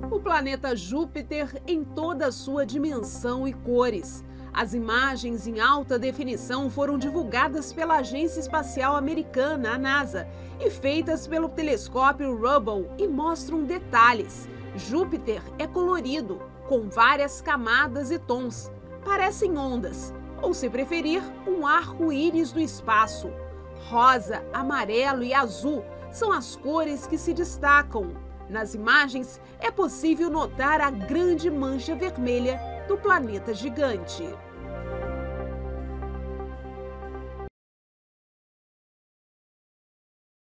O planeta Júpiter em toda a sua dimensão e cores. As imagens em alta definição foram divulgadas pela Agência Espacial Americana, a NASA, e feitas pelo telescópio Hubble e mostram detalhes. Júpiter é colorido, com várias camadas e tons. Parecem ondas, ou se preferir, um arco-íris do espaço. Rosa, amarelo e azul são as cores que se destacam. Nas imagens, é possível notar a grande mancha vermelha do planeta gigante.